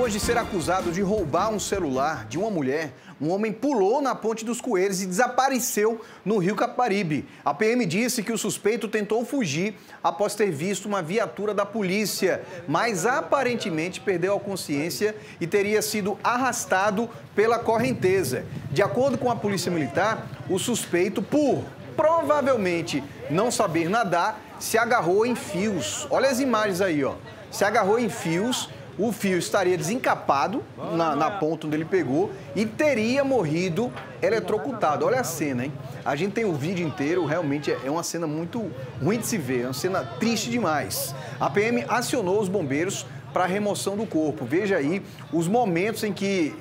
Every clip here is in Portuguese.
Depois de ser acusado de roubar um celular de uma mulher, um homem pulou na Ponte dos Coelhos e desapareceu no Rio Caparibe. A PM disse que o suspeito tentou fugir após ter visto uma viatura da polícia, mas aparentemente perdeu a consciência e teria sido arrastado pela correnteza. De acordo com a Polícia Militar, o suspeito, por provavelmente não saber nadar, se agarrou em fios. Olha as imagens aí, ó. Se agarrou em fios. O fio estaria desencapado na ponta onde ele pegou e teria morrido eletrocutado. Olha a cena, hein? A gente tem o vídeo inteiro, realmente é uma cena muito ruim de se ver, é uma cena triste demais. A PM acionou os bombeiros para a remoção do corpo. Veja aí os momentos em que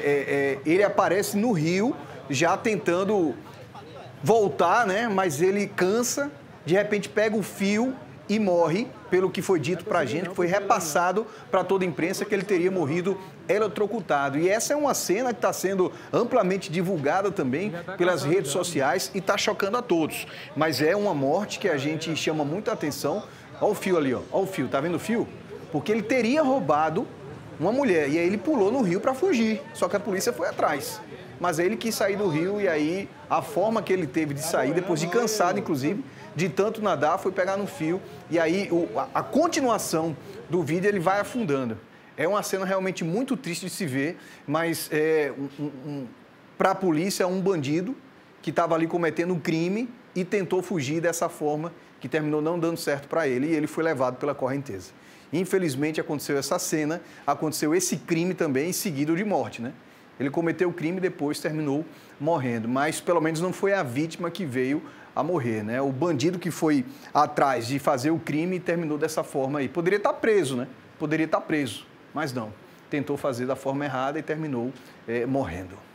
ele aparece no rio, já tentando voltar, né? Mas ele cansa, de repente pega o fio e morre, pelo que foi dito para a gente, que foi repassado para toda a imprensa que ele teria morrido eletrocutado. E essa é uma cena que está sendo amplamente divulgada também pelas redes sociais e está chocando a todos. Mas é uma morte que a gente chama muita atenção. Olha o fio ali, ó. Olha o fio, tá vendo o fio? Porque ele teria roubado uma mulher e aí ele pulou no rio para fugir, só que a polícia foi atrás. Mas aí ele quis sair do rio e aí a forma que ele teve de sair, depois de cansado, inclusive, de tanto nadar, foi pegar no fio e aí a continuação do vídeo ele vai afundando. É uma cena realmente muito triste de se ver, mas para a polícia, um bandido que estava ali cometendo um crime e tentou fugir dessa forma que terminou não dando certo para ele e ele foi levado pela correnteza. Infelizmente aconteceu essa cena, aconteceu esse crime também seguido de morte, né? Ele cometeu o crime e depois terminou morrendo, mas pelo menos não foi a vítima que veio a morrer, né? O bandido que foi atrás de fazer o crime terminou dessa forma aí. Poderia estar preso, né? Poderia estar preso, mas não. Tentou fazer da forma errada e terminou morrendo.